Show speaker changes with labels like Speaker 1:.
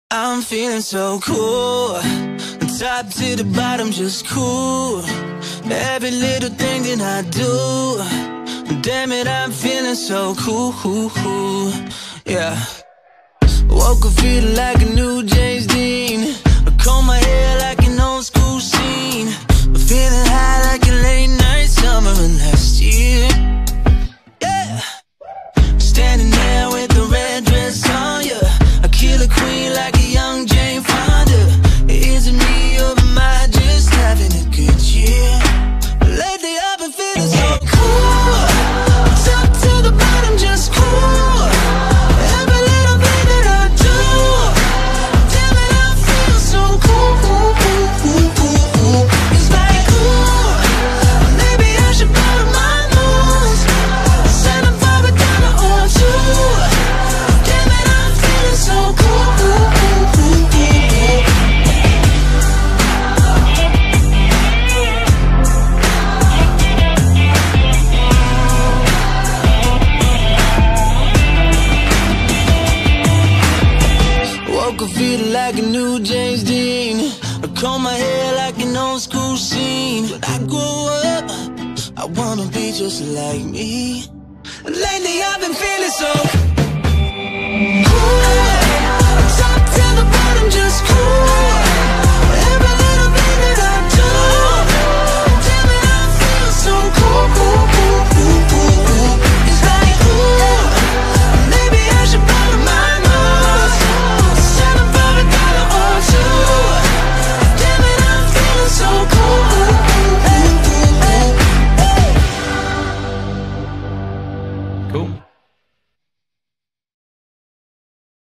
Speaker 1: I'm feeling so cool, top to the bottom, just cool. Every little thing that I do, damn it, I'm feeling so cool. Yeah. Woke up feeling like a new James Dean. I comb my hair like an old school scene. Feeling high like a late night summer of last year. Yeah. Standing there with the red dress on, yeah. A killer queen like a young Jane Fonda. Is it me or am I just having a good year? Lately I've been feeling so cool, top to the bottom, just cool. Every little thing that I do, damn it, I feel so cool. It's like cool, maybe I should borrow my moves, send them for a dollar or two. Damn it, I'm feeling so cool. Woke up feeling like a new James Dean. I comb my hair like an old school scene. When I grow up, I wanna be just like me. Lately I've been feeling so cool.